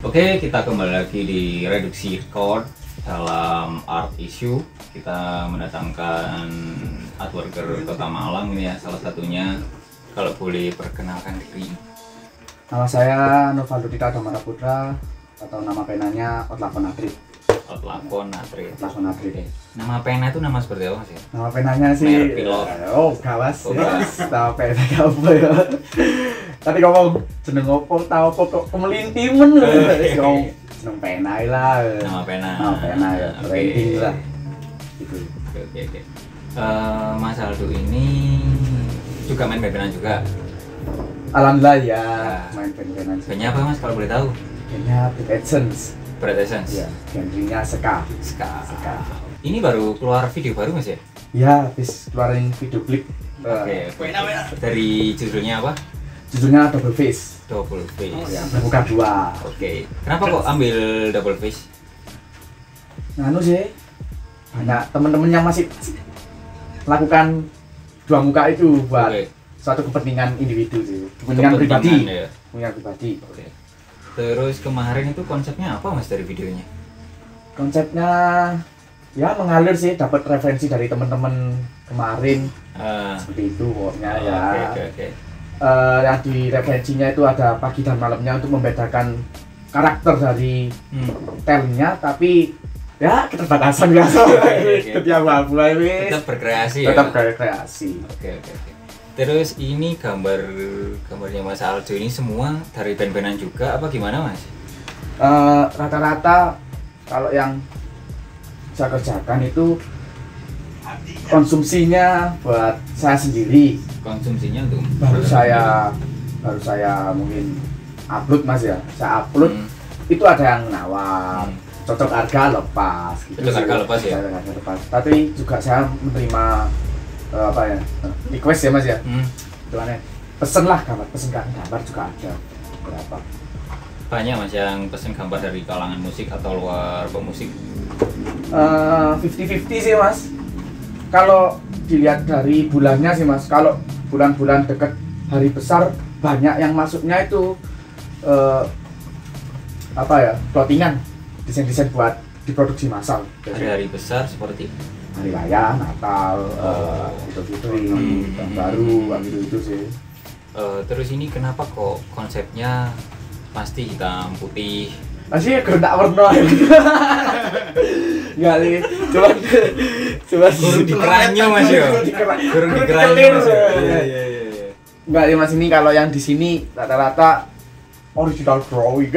Oke, kita kembali lagi di Reduksi Record dalam art issue. Kita mendatangkan artworker Kota Malang ini ya, salah satunya. Kalau boleh perkenalkan diri. Nama saya Novaldo Dita Damara Putra atau nama penanya Otlakon Adri. Otlakon Adri. Otlakon Adri. Nama pena itu nama seperti apa sih? Nama penanya sih. Merek pilot. Oh, gawas. Oh, Ya. Nama pena apa ya? Tadi ngomong jeneng opo, tahu opo kok kemelintimen lho. Wis ngomong jeneng pena lah. Nama pena. Nama pena ya, branding lah. Gitu. Oke. Mas Aldo ini juga main band-bandan juga. Alhamdulillah ya, main band-bandan. Bandnya apa Mas kalau boleh tahu? Bandnya Big Essence. Bright Essence. Ya, genrenya ska. Ska. Ini baru keluar video baru Mas ya? Ya, habis keluarin video klip. Oke. Dari judulnya apa? Judulnya Double Face. Double Face. Ya, bukan dua. Oke. Kenapa kok ambil Double Face? Nganu sih, banyak temen-temen yang masih lakukan dua muka itu buat Oke. suatu kepentingan individu sih, kepentingan pribadi. Ya. Kepentingan pribadi. Oke. Terus kemarin itu konsepnya apa Mas dari videonya? Konsepnya ya mengalir sih, dapat referensi dari teman-teman kemarin seperti itu pokoknya ya. Oke. Yang di referensinya itu ada pagi dan malamnya untuk membedakan karakter dari talentnya, tapi ya keterbatasan biasa. Setiap mulai Tetap berkreasi ya. tetap berkreasi. Oke. Terus ini gambarnya Mas Aldo ini semua dari band-bandan juga apa gimana Mas? Rata-rata kalau yang saya kerjakan itu konsumsinya buat saya sendiri. Konsumsinya untuk Baru saya mungkin upload Mas ya. Saya upload itu ada yang nawar. Cocok harga lepas gitu. Cocok harga lepas ya? Cocok harga lepas. Tapi juga saya menerima request ya Mas ya. Itu aneh. Pesen lah gambar, gambar juga ada berapa. Banyak Mas yang pesen gambar dari kalangan musik atau luar pemusik? 50-50 sih Mas. Kalau dilihat dari bulannya sih Mas, kalau bulan-bulan deket hari besar banyak yang masuknya itu plottingan, desain-desain buat diproduksi massal. Hari-hari besar seperti Hari Raya, Natal, Idul Fitri, Tahun Baru, gitu sih. Terus ini kenapa kok konsepnya pasti hitam putih? Masih gerak warna. Enggak nih, cuma Guru di kerannya Mas ya. Guru di kerannya Mas ya. Iya. Enggak nih Mas, ini kalau yang di sini rata-rata original drawing.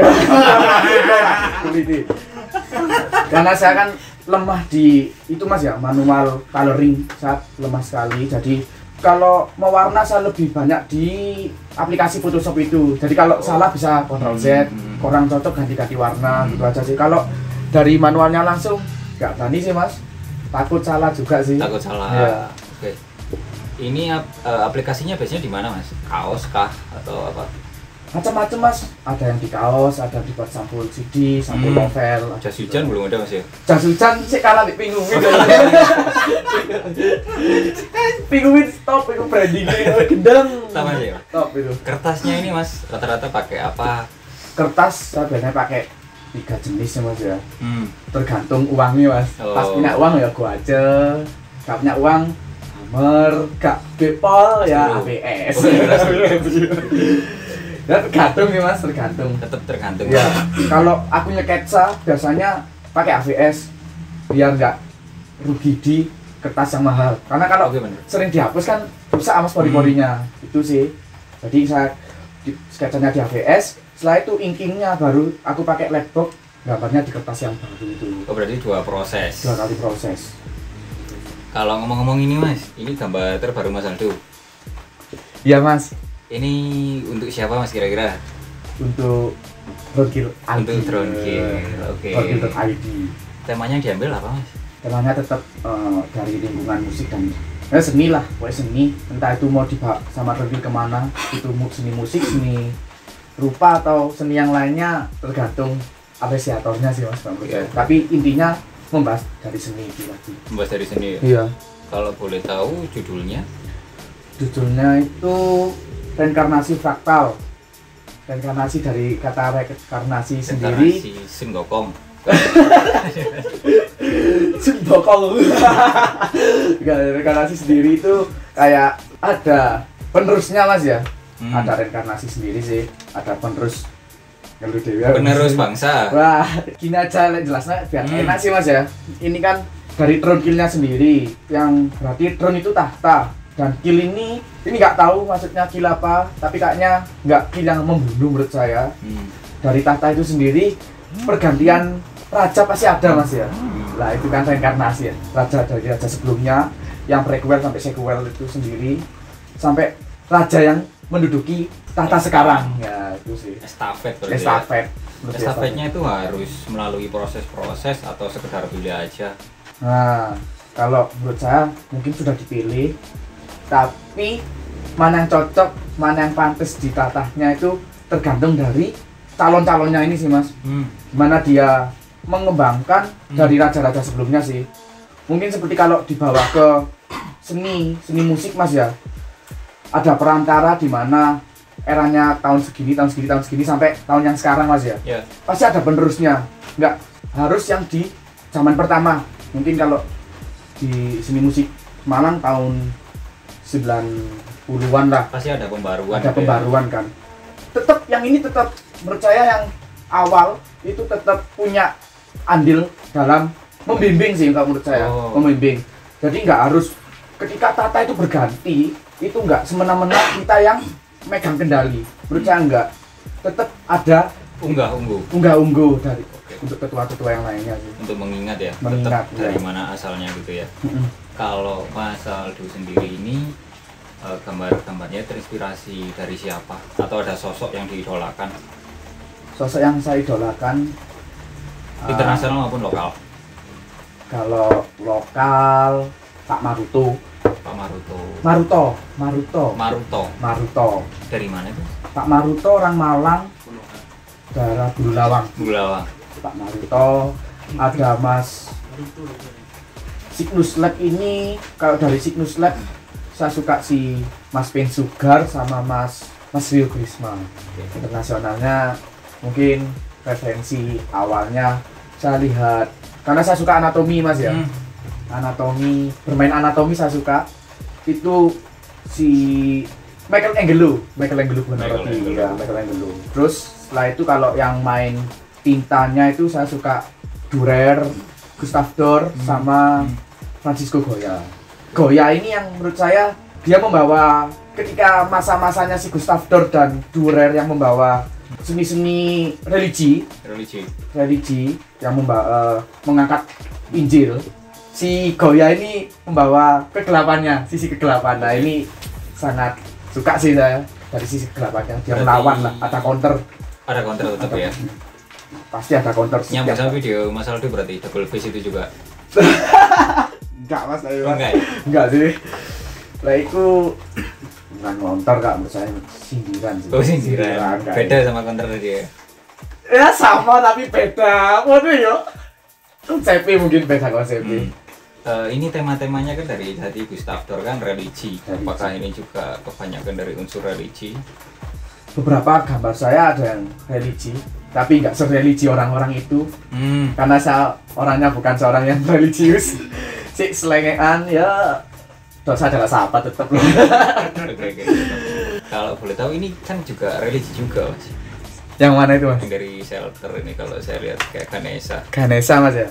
Karena saya kan lemah di itu Mas ya, manual coloring saya lemah sekali. Jadi kalau mewarna saya lebih banyak di aplikasi Photoshop itu. Jadi kalau salah bisa Ctrl Z, kurang cocok ganti-ganti warna gitu aja sih. Kalau dari manualnya langsung nggak berani sih Mas. Takut salah juga sih. Takut salah. Ya. Oke. Ini aplikasinya biasanya di mana Mas? Kaos kah atau apa? Macam-macam Mas. Ada yang di kaos, ada di buat sampul CD, sampul novel. Jas hujan belum ada Mas ya? Jas hujan sih kalah di Pinguin. Pinguin stop itu brandingnya gendeng. Sama aja ya? Top itu. Kertasnya ini Mas rata-rata pakai apa? Kertas saya biasanya pakai 3 jenis ya Mas ya. Tergantung uangnya Mas. Oh. Pas punya uang ya gua aja. Gak punya uang Hammer, gak Bepol ya ABS. Ya tergantung ya Mas, tergantung. Tetap tergantung. Ya, kalau aku nyeketsa biasanya pakai ABS biar nggak rugi di kertas yang mahal. Karena kalau Oke, bener. sering dihapus kan rusak sama pori-porinya. Itu sih. Jadi saya sketsanya di ABS, setelah itu inkingnya baru aku pakai laptop, gambarnya di kertas yang baru itu. Oh, berarti 2 proses. 2 kali proses. Kalau ngomong-ngomong ini Mas, ini gambar terbaru Mas Aldo. Iya Mas, Ini untuk siapa Mas kira-kira? untuk Drone ID. Untuk Drone Kill. Oke. Drone.id. Temanya diambil apa Mas? Temanya tetap dari lingkungan musik dan seni lah, pokoknya seni. Entah itu mau dibawa sama Drone kemana, itu seni musik, seni rupa atau seni yang lainnya, tergantung apresiatornya sih Mas. Iya. Tapi intinya membahas dari seni itu lagi. Membahas dari seni ya? Iya. Kalau boleh tahu judulnya? Judulnya itu Reinkarnasi Fraktal. Reinkarnasi dari kata reinkarnasi sendiri. Reinkarnasi Sun Gokong. Sembokong. Reinkarnasi sendiri itu kayak ada penerusnya Mas ya. Ada reinkarnasi sendiri sih, ada penerus penerus bangsa. Wah, gini aja jelasnya biar enak sih Mas ya. Ini kan dari throne kill-nya sendiri, yang berarti throne itu tahta, dan kill ini nggak tahu maksudnya kill apa, tapi kayaknya nggak kill yang membunuh menurut saya. Dari tahta itu sendiri pergantian raja pasti ada Mas ya. Lah itu kan reinkarnasi ya, raja dari raja sebelumnya yang prequel sampai sequel itu sendiri, sampai raja yang menduduki tahta sekarang ya, itu sih Estafet. Estafetnya itu harus melalui proses-proses atau sekedar pilih aja. Nah, kalau menurut saya mungkin sudah dipilih, tapi mana yang cocok, mana yang pantas di tatahnya itu tergantung dari calon-calonnya ini sih Mas. Gimana dia mengembangkan dari raja-raja sebelumnya sih. Mungkin seperti kalau dibawa ke seni musik Mas ya, ada perantara di mana eranya tahun segini sampai tahun yang sekarang Mas ya. Pasti ada penerusnya, nggak harus yang di zaman pertama. Mungkin kalau di seni musik Malang tahun 90-an lah, pasti ada pembaruan. Ada pembaruan kan. Tetap yang ini tetap menurut saya yang awal itu tetap punya andil dalam membimbing sih kalau menurut saya. Membimbing. Jadi nggak harus ketika tata itu berganti, itu nggak semena-mena kita yang megang kendali. Menurut saya enggak. Tetap ada unggah-ungguh dari untuk ketua-ketua yang lainnya sih. Untuk mengingat ya, mengingat tetap dari mana asalnya gitu ya. Kalau Mas Aldo sendiri ini gambar-gambarnya terinspirasi dari siapa? Atau ada sosok yang diidolakan? Sosok yang saya idolakan internasional maupun lokal? Kalau lokal Pak Maruto. Maruto. Dari mana itu? Pak Maruto orang Malang, daerah Bululawang. Pak Maruto. Ada Mas Cygnus Lab ini, kalau dari Cygnus Lab saya suka si Mas Pen Sugar sama Mas Rio Krisma. Internasionalnya mungkin referensi awalnya saya lihat karena saya suka anatomi Mas ya. Bermain anatomi saya suka. Itu si Michelangelo Buonarroti. Terus setelah itu kalau yang main tintanya itu saya suka Dürer, Gustav Dor sama Francisco Goya. Goya ini yang menurut saya dia membawa ketika masa-masanya si Gustav Dor dan Dürer yang membawa seni-seni religi yang mengangkat Injil. Si Goya ini membawa sisi kegelapan. Nah ini sangat suka sih saya dari sisi kegelapannya. Dia melawan lah, ada counter tetap ya. Pasti ada counter. Nyambung sama video Mas Aldo berarti double face itu juga. Enggak Mas, enggak sih. Lah itu bukan counter Kak, menurut saya sindiran sih. Sindiran. Beda sama counter tadi ya. Ya sama tapi beda. Waduh yo. Konsepnya mungkin beda konsepnya. Ini tema-temanya kan dari hati Gustav Dor kan religi. Apakah ini juga kebanyakan dari unsur religi? Beberapa gambar saya ada yang religi, tapi nggak sereligi orang-orang itu. Karena saya orangnya bukan seorang yang religius. Si selengean ya dosa adalah sahabat tetap. Oke. Kalau boleh tahu ini kan juga religi juga Mas. Yang mana itu Mas? Yang dari shelter ini kalau saya lihat kayak Ganesha Mas ya.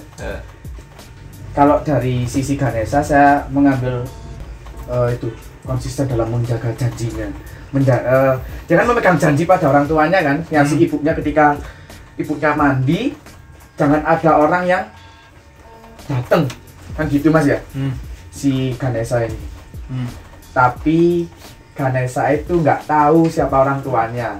Kalau dari sisi Ganesha saya mengambil itu konsisten dalam menjaga janjinya. Jangan memegang janji pada orang tuanya kan. Yang si ibunya ketika ibunya mandi jangan ada orang yang datang kan gitu Mas ya. Si Ganesha ini. Tapi Ganesha itu nggak tahu siapa orang tuanya.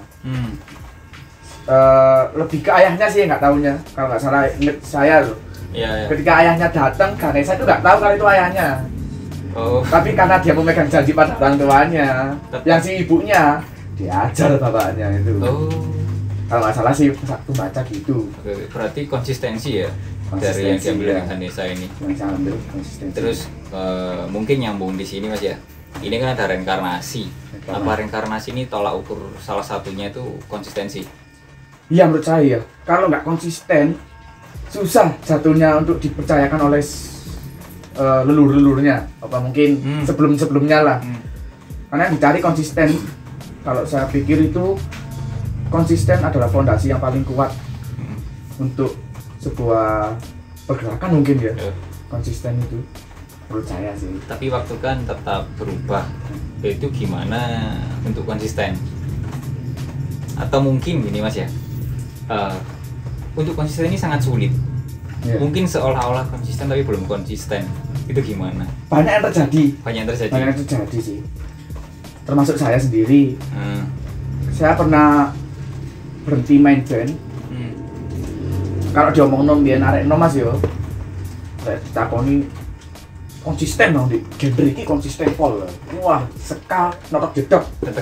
Lebih ke ayahnya sih nggak tahunya. Kalau nggak salah inget saya loh. Iya. Ketika ayahnya datang, Ganesha itu nggak tahu kalau itu ayahnya. Tapi karena dia memegang janji pada orang tuanya, yang si ibunya diajar bapaknya itu. Kalau nggak salah sih aku baca gitu. Berarti konsistensi ya dari yang diambil dari Ganesha ini. Yang saya ambil konsistensi. Terus mungkin nyambung di sini Mas ya. Ini kan ada reinkarnasi. Apa reinkarnasi ini tolak ukur salah satunya itu konsistensi? Iya menurut saya, kalau nggak konsisten susah jatuhnya untuk dipercayakan oleh leluhur-leluhurnya. Apa mungkin sebelum-sebelumnya lah. Karena yang dicari konsisten. Kalau saya pikir itu konsisten adalah fondasi yang paling kuat untuk sebuah pergerakan mungkin ya. Konsisten itu menurut saya sih. Tapi waktu kan tetap berubah. Itu gimana untuk konsisten? Atau mungkin gini Mas ya, untuk konsisten ini sangat sulit. Mungkin seolah-olah konsisten tapi belum konsisten. Itu gimana? Banyak yang terjadi. Banyak yang terjadi sih. Termasuk saya sendiri. Saya pernah berhenti main band. Kalau diomong nom dia narik nom Mas yo. Saya ditakoni konsisten dong di genre ini konsisten pol. Wah, sekal notok jedok.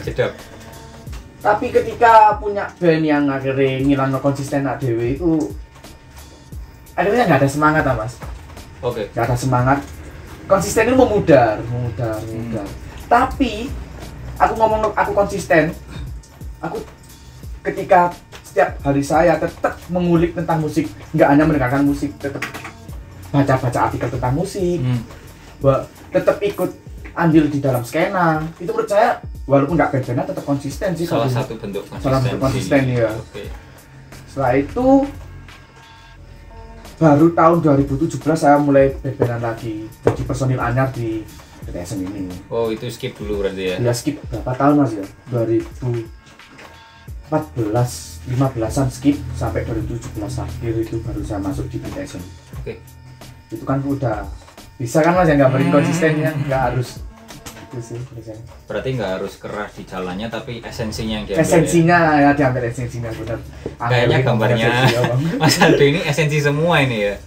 Tapi ketika punya band yang akhirnya ngilang konsisten nak dewe itu akhirnya nggak ada semangat Mas. Oke. Nggak ada semangat. Konsisten itu memudar. Tapi aku ngomong aku konsisten. Aku ketika setiap hari saya tetap mengulik tentang musik, nggak hanya mendengarkan musik, tetap baca artikel tentang musik, tetap ikut andil di dalam skena. Itu menurut saya walaupun nggak band-bandan tetap konsisten sih. Salah satu bentuk konsisten ya. Okay. Setelah itu baru tahun 2017 saya mulai band-bandan lagi, jadi personil anyar di PTSM ini. Oh itu skip dulu berarti ya? Ya skip berapa tahun Mas ya? 2014-15an skip sampai 2017 akhir itu baru saya masuk di PTSM. Oke. Itu kan udah bisa kan Mas ya gambarin konsistennya, nggak harus itu sih biasanya. Berarti nggak harus keras di jalannya tapi esensinya yang diambil. Esensinya ya diambil esensinya benar. Kayaknya gambarnya Mas Aldo ini esensi semua ini ya.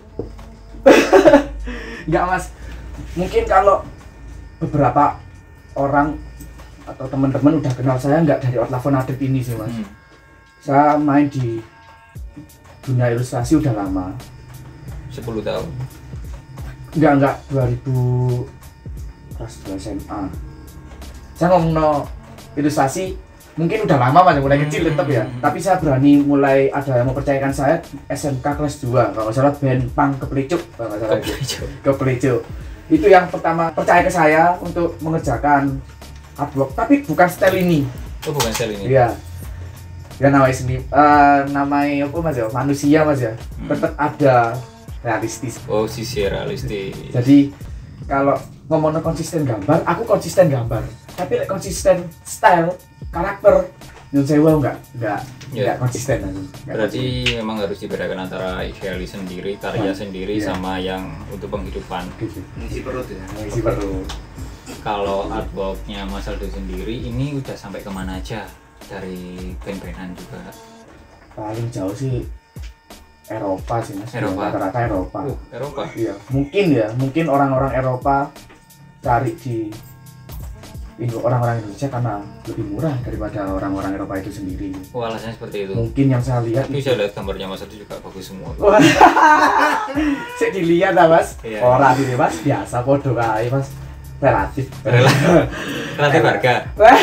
Enggak Mas. Mungkin kalau beberapa orang atau teman-teman udah kenal saya nggak dari Outlavon Adit ini sih Mas. Saya main di dunia ilustrasi udah lama. 10 tahun. Enggak 2000 kelas 2 SMA. Saya ngomong no ilustrasi mungkin udah lama Mas, mulai kecil tetap ya. Tapi saya berani mulai ada yang mempercayakan saya SMK kelas 2 kalau nggak salah band punk Kepelicuk kalau nggak salah itu. Kepelicuk. Itu yang pertama percaya ke saya untuk mengerjakan artwork, tapi bukan style ini. Oh bukan style ini? Iya. Ya namanya seni, namanya apa Mas ya? Manusia Mas ya. Tetap ada realistis. Oh sisi realistis. Jadi kalau ngomong konsisten gambar, aku konsisten gambar. Tapi konsisten style, karakter, yang saya nggak konsisten aku. Berarti memang harus dibedakan antara idealis sendiri, karya sendiri, sama yang untuk penghidupan. Ngisi perut ya. Ngisi perut. Kalau artworknya Mas Aldo sendiri ini udah sampai kemana aja dari band-bandan juga? Paling jauh sih Eropa sih Mas. Rata-rata Eropa. Eropa? Iya. Mungkin orang-orang Eropa cari di orang-orang Indonesia karena lebih murah daripada orang-orang Eropa itu sendiri. Oh alasannya seperti itu? Mungkin yang saya lihat. Tapi saya lihat gambarnya Mas Aldo juga bagus semua. Saya dilihat lah Mas. Iya. Orang ini Mas biasa podo kae Mas. Relatif harga.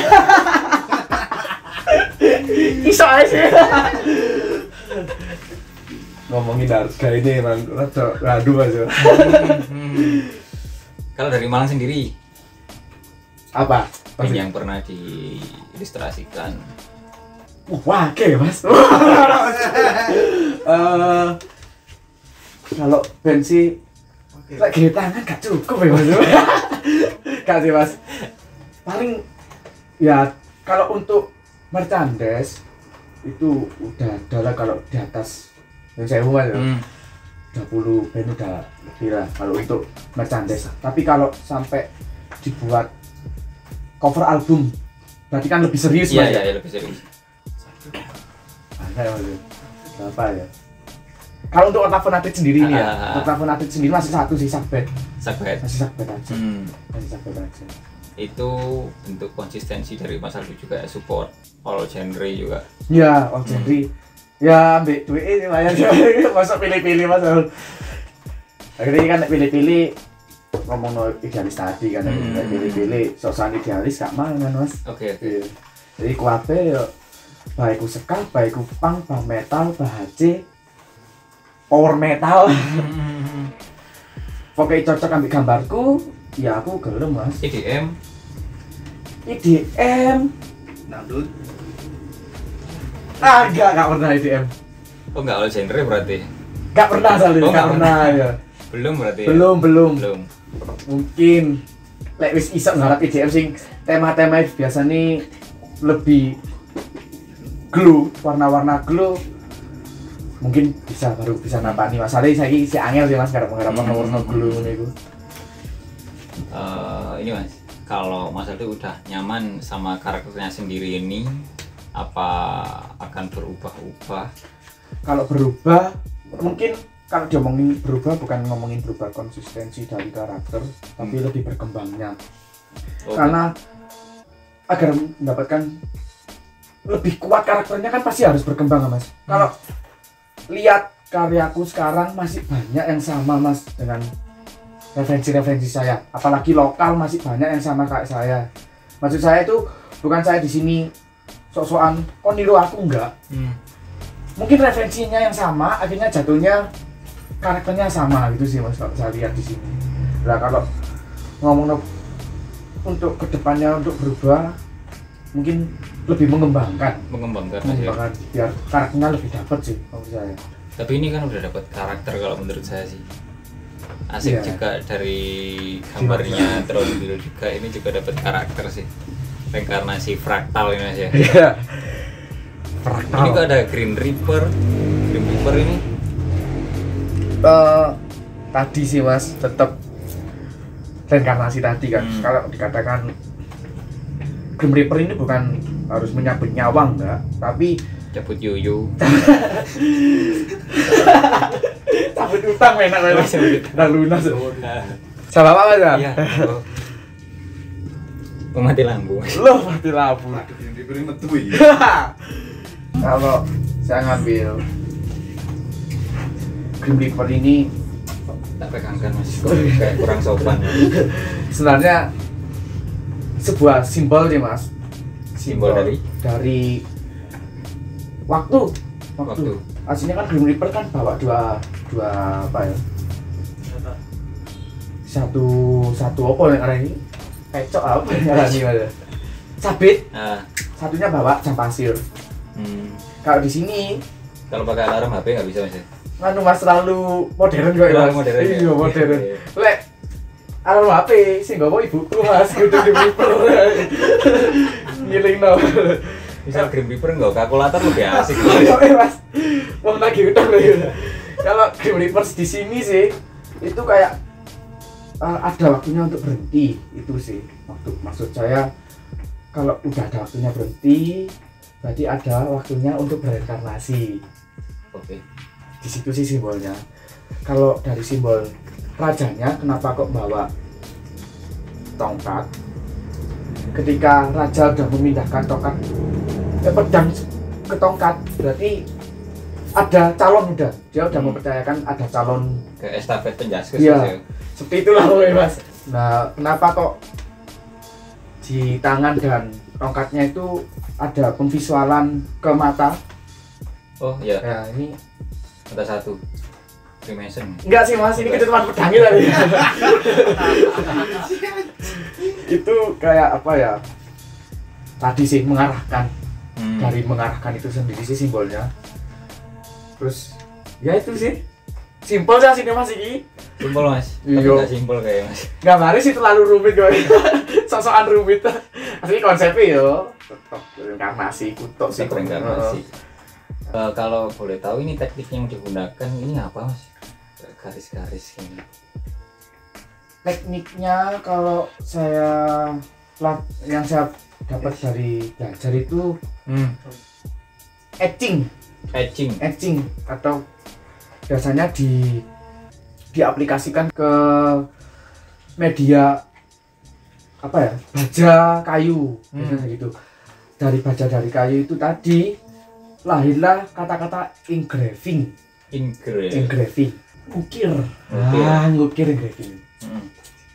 Iso aja sih. Ngomongin harga ini emang rada aja. Kalau dari Malang sendiri apa? band yang pernah diilustrasikan? Wah, oke Mas. Kalau band sih lagi tangan gak cukup ya Mas. Gak sih Mas. Paling ya kalau untuk merchandise itu udah adalah kalau di atas yang saya Mas ya. 20 band udah lebih lah kalau untuk merchandise. Tapi kalau sampai dibuat cover album berarti kan lebih serius Mas. Iya, lebih serius. Ada ya Mas. Berapa ya? Kalau untuk Outlavon Adit sendiri nih ya, untuk Outlavon Adit sendiri masih satu sih Sakbet. Masih Sakbet aja. Masih Sakbet aja. Itu bentuk konsistensi dari Mas Aldo juga, support all genre juga. Ya, all genre. Ya, ambek duit ini lumayan. Masuk pilih-pilih Mas. Akhirnya kan pilih-pilih ngomong no idealis tadi kan pilih-pilih sosokan idealis gak mangan Mas. Oke. Jadi kuabe yo baik ku ska, baik ku punk, bah metal, bah HC, power metal. Pokoknya cocok ambil gambarku, ya aku gelem Mas. EDM dangdut. Enggak pernah EDM. Oh enggak all genre berarti. Enggak pernah soalnya, Oh, enggak pernah ya. Belum berarti. Belum. Belum. Mungkin lek wis iso ngarep EDM sing tema-tema biasa nih lebih glow, warna-warna glow. Mungkin baru bisa nampani masalahnya saya si angel sih Mas garap-garap warna glow niku. Ini Mas, kalau Mas Aldo udah nyaman sama karakternya sendiri ini, apa akan berubah-ubah? Kalau berubah, mungkin kalau diomongin berubah bukan ngomongin berubah konsistensi dari karakter, tapi lebih berkembangnya. Karena agar mendapatkan lebih kuat karakternya kan pasti harus berkembang Mas. Kalau lihat karyaku sekarang masih banyak yang sama Mas dengan referensi saya, apalagi lokal masih banyak yang sama kayak saya. Maksud saya itu bukan saya di sini sok-sokan niru aku enggak. Mungkin referensinya yang sama, akhirnya jatuhnya karakternya sama gitu sih Mas kalau saya lihat di sini. Nah kalau ngomong untuk kedepannya untuk berubah, mungkin lebih mengembangkan biar karakternya lebih dapat sih menurut saya. Tapi ini kan udah dapat karakter kalau menurut saya sih. Asik juga dari gambarnya Tron Biru juga ini juga dapat karakter sih. Reinkarnasi fraktal ini Mas ya. Iya. Fraktal. Ini juga ada Green Reaper ini. Tadi sih Mas tetap reinkarnasi tadi kan. Kalau dikatakan Grim Reaper ini bukan harus menyabut nyawa enggak, tapi cabut yuyu. cabut utang enak Mas. Udah lunas. Sama apa Mas? Iya. Mati lampu. Loh, mati lampu. Diberi metu ya. Kalau saya ngambil Grim Reaper ini Tak pegangkan Mas, kayak kurang sopan. sebenarnya sebuah simbol sih Mas. Simbol dari waktu. Aslinya kan Grim Reaper kan bawa dua apa ya? Satu apa yang ada ini? Pecok apa yang ada ini Mas? Sabit. Satunya bawa jam pasir. Kalau di sini kalau pakai alarm HP nggak bisa Mas. Nganu Mas terlalu modern kok ya. Modern. Iya, modern. Lek alarm HP sing nggowo ibuku Mas, kudu Grim Reaper. Ngiling no. Misal Grim Reaper nggak kalkulator lebih asik. Mas. Wong lagi utang lho. Kalau Grim Reaper di sini sih itu kayak ada waktunya untuk berhenti itu sih. Maksud saya kalau udah ada waktunya berhenti berarti ada waktunya untuk bereinkarnasi. Oke. Di situ sih simbolnya. Kalau dari simbol rajanya kenapa kok bawa tongkat? Ketika raja udah memindahkan tongkat pedang ke tongkat, berarti ada calon dia udah mempercayakan ada calon ke estafet penjaskes. Iya. Seperti itulah Mas. Nah, kenapa kok di tangan dan tongkatnya itu ada pemvisualan ke mata? Oh iya. Ya, ini ada satu Freemason. Enggak sih Mas, ini ketutupan pedangnya tadi. Itu kayak apa ya? Tadi sih mengarahkan. Dari mengarahkan itu sendiri sih simbolnya. Terus ya itu sih. Simpel sih sini Mas iki. Simpel Mas. Tapi enggak simpel kayak Mas. Enggak maris itu terlalu rumit kok. Sok-sokan rumit. Asli konsepnya yo tetap reinkarnasi kutuk sih reinkarnasi. Kalau boleh tahu ini teknik yang digunakan ini apa Mas? Garis-garis ini. Tekniknya kalau yang saya dapat dari belajar itu etching atau biasanya diaplikasikan ke media apa ya, baja kayu gitu. Dari baja dari kayu itu tadi lahirlah kata-kata engraving. Ukir. Ngukir engraving.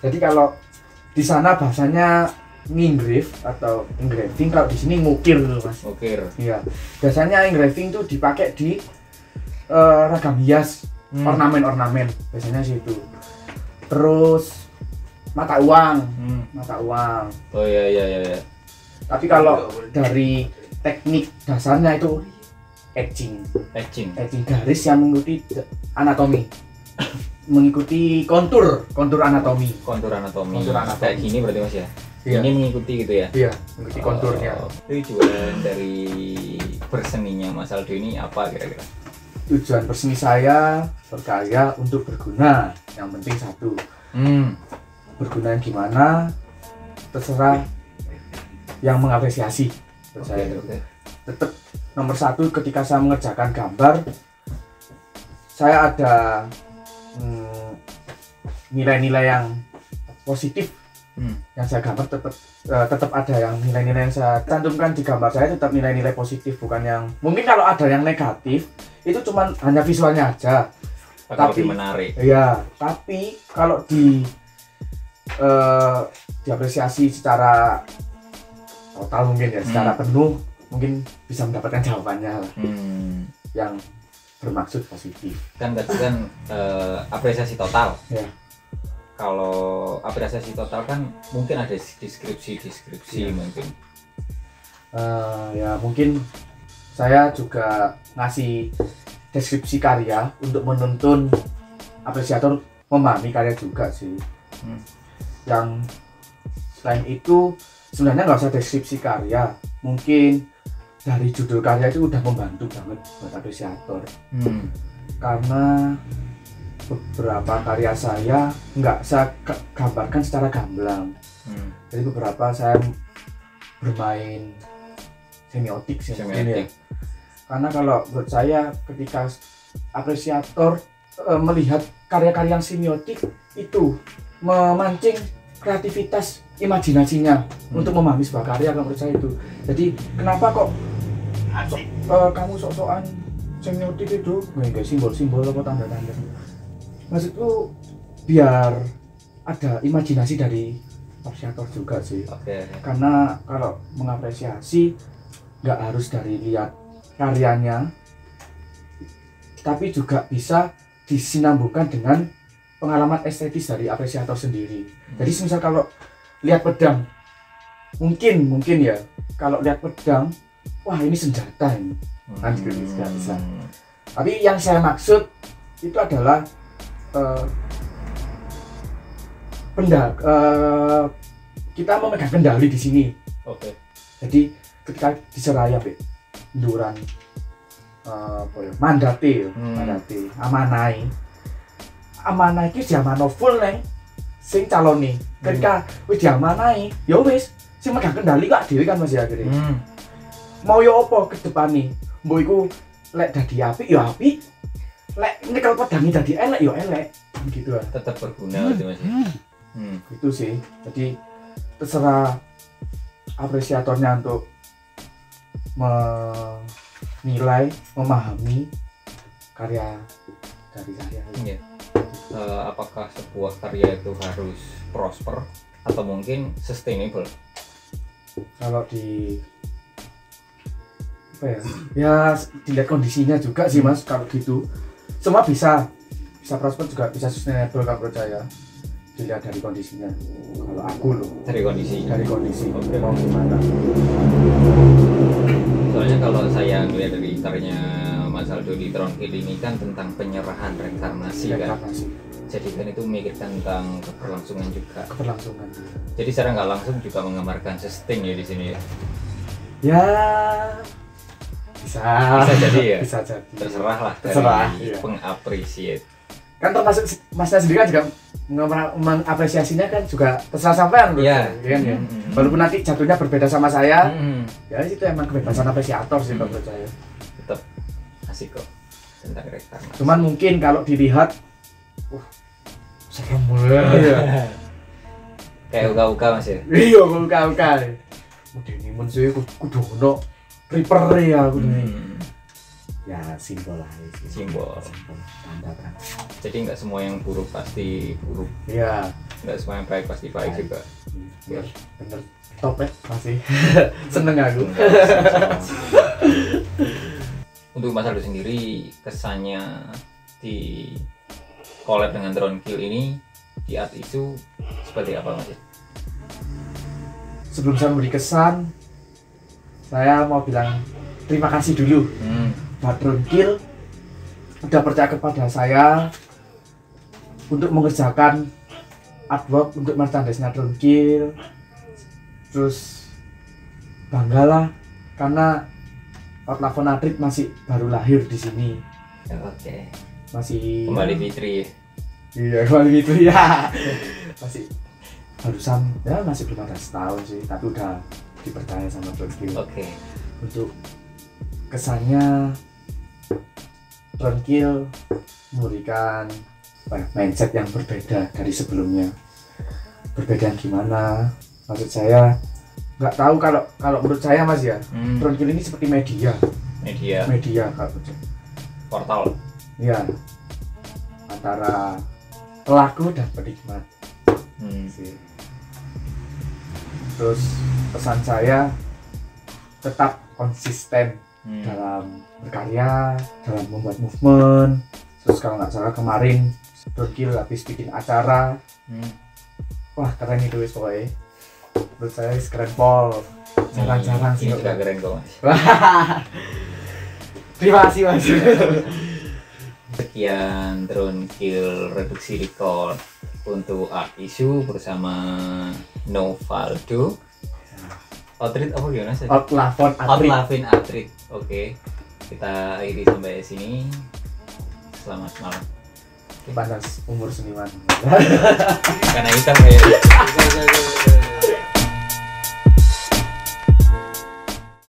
Jadi kalau di sana bahasanya ngingrave atau engraving, kalau di sini ngukir dulu mas. Ngukir. Iya. Biasanya engraving tuh dipakai di ragam hias, ornamen-ornamen. Biasanya situ. Terus mata uang. Mata uang. Oh iya. Tapi kalau dari teknik dasarnya itu etching garis yang mengikuti anatomi. Mengikuti kontur anatomi. Kayak gini berarti mas ya? Iya. Ini mengikuti gitu ya? Iya, mengikuti konturnya. Tujuan dari berseninya Mas Aldo ini apa kira-kira? Tujuan berseni saya berkarya untuk berguna. Yang penting satu. Berguna gimana? Terserah yang mengapresiasi. Saya tetap nomor satu ketika saya mengerjakan gambar, saya ada nilai-nilai yang positif. Yang saya gambar tetap ada yang nilai-nilai yang saya cantumkan di gambar saya, tetap nilai-nilai positif, bukan yang mungkin kalau ada yang negatif itu cuman hanya visualnya aja. Tapi menarik. Iya, tapi kalau diapresiasi secara total mungkin ya, secara penuh mungkin bisa mendapatkan jawabannya lah. Yang bermaksud positif. Kan tadi kan apresiasi total. Ya. Kalau apresiasi total kan mungkin ada deskripsi ya. Mungkin. Ya mungkin saya juga ngasih deskripsi karya untuk menuntun apresiator memahami karya juga sih. Yang selain itu sebenarnya nggak usah deskripsi karya, mungkin dari judul karya itu udah membantu banget buat apresiator. Karena beberapa karya saya nggak saya gambarkan secara gamblang. Jadi beberapa saya bermain semiotik ya. Karena kalau buat saya ketika apresiator melihat karya-karya yang semiotik itu memancing kreativitas imajinasinya untuk memahami sebuah karya, kalau menurut saya itu. Jadi kenapa kok kamu sok-sokan semiotik itu nggak simbol-simbol apa tanda-tanda? Maksudku biar ada imajinasi dari apresiator juga sih. Karena kalau mengapresiasi nggak harus dari lihat karyanya, tapi juga bisa disinambungkan dengan pengalaman estetis dari apresiator sendiri. Jadi misal kalau lihat pedang, mungkin ya kalau lihat pedang, wah ini senjata ini, kan bisa. Tapi yang saya maksud itu adalah kita memegang kendali di sini. Jadi ketika diseraya Duran mandate amanah iki diamanah full neng sing caloni. Ketika wis diamanai ya wis sing megang kendali kok dhewe kan Mas ya akhire. Mau yo apa ke depane? Mbok iku lek dadi apik ya apik, lek nyekel pedangi dadi elek ya elek gitu lah. Tetap berguna gitu Mas. Itu sih. Jadi terserah apresiatornya untuk menilai, memahami karya dari saya. Iya. Apakah sebuah karya itu harus prosper atau mungkin sustainable? Kalau di apa ya dilihat kondisinya juga sih Mas. Kalau gitu semua bisa prosper juga bisa sustainable kalau percaya, dilihat dari kondisinya. Kalau aku loh dari kondisi mau gimana. Soalnya kalau saya melihat dari karyanya Mas Aldo di Tronkill ini kan tentang penyerahan reinkarnasi kan. Jadi kan itu memikirkan tentang keberlangsungan juga. Jadi secara nggak langsung juga menggambarkan sustain ya di sini ya. Ya bisa jadi ya. Bisa jadi. Terserah lah dari pengapresiat. Kan termasuk Masnya sendiri kan juga mengapresiasinya kan juga terserah sampean loh. Iya. Kan ya. Walaupun nanti jatuhnya berbeda sama saya, ya itu emang kebebasan apresiator sih kalau menurut saya. Tetap asik kok tentang reinkarnasi. Cuman mungkin kalau dilihat serem banget ya. Kayak uga-uga Mas ya? Iya, uga-uga. Mudine men sih kudu ono Reaper ya kudu. Ya simbol aja sih. Simbol. Tanda kan. Jadi nggak semua yang buruk pasti buruk. Iya. nggak semua yang baik pasti baik juga. Biar bener top ya masih seneng aku. Untuk Mas Aldo sendiri, kesannya di collab dengan Drone Kill ini di art issue seperti apa Mas? Sebelum saya memberi kesan, saya mau bilang terima kasih dulu buat Drone Kill udah percaya kepada saya untuk mengerjakan artwork untuk merchandise-nya Drone Kill. Terus banggalah karena Outlavon Atrit masih baru lahir di sini. Oke. Masih Kembali Fitri. Iya, kembali itu ya. Masih barusan ya masih belum ada setahun sih, tapi udah dipercaya sama Drone Kill. Oke. Untuk kesannya Drone Kill memberikan mindset yang berbeda dari sebelumnya. Berbeda gimana? Maksud saya nggak tahu kalau menurut saya Mas ya, Drone Kill ini seperti media kalau menurut saya. Portal. Ya, antara pelaku dan penikmat. Sih. Terus pesan saya tetap konsisten dalam berkarya, dalam membuat movement. Terus kalau nggak salah kemarin Drone Kill habis bikin acara, wah keren itu wis pokoknya. Menurut saya keren pol. Jarang-jarang sih. Ini juga keren kok Mas. Terima kasih Mas. Sekian Drone Kill Reduksi Record untuk art issue bersama Novaldo. Outrit apa gimana sih? Outlavon Atrit. Outlavon Atrit. Oke. Kita akhiri sampai sini. Selamat malam. Batas umur seniman. Karena hitam ya.